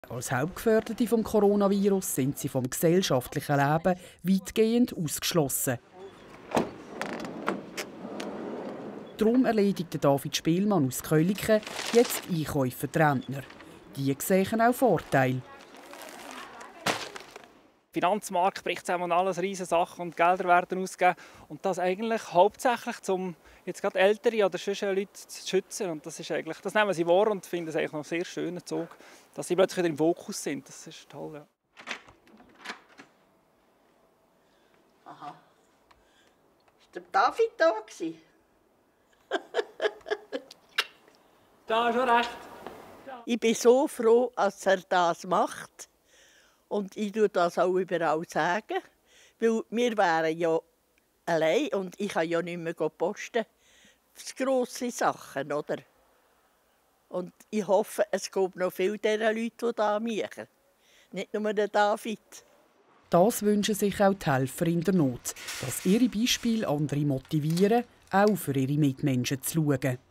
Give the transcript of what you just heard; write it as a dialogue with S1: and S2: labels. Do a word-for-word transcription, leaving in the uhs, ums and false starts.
S1: Als Hauptgefährdete vom Coronavirus sind sie vom gesellschaftlichen Leben weitgehend ausgeschlossen. Darum erledigt David Spielmann aus Köliken jetzt Einkäufe für die Rentner. Die sehen auch Vorteile.
S2: Der Finanzmarkt bricht zusammen und alles riesige Sachen und Gelder werden ausgegeben. Und das eigentlich hauptsächlich, um jetzt gerade Ältere oder sonst Leute zu schützen. Und das, ist eigentlich, das nehmen sie wahr und finden es eigentlich noch sehr schönen Zug, dass sie plötzlich wieder im Fokus sind. Das ist toll. Ja.
S3: Aha. War der David da?
S2: Da, schon recht.
S3: Ich bin so froh, dass er das macht. Und ich sage das auch überall sagen. Weil wir wären ja allein und ich kann ja nicht mehr posten. Das grosse Sachen, oder? Und ich hoffe, es gibt noch viele dieser Leute, die da machen. Nicht nur der David.
S1: Das wünschen sich auch die Helfer in der Not, dass ihre Beispiele andere motivieren, auch für ihre Mitmenschen zu schauen.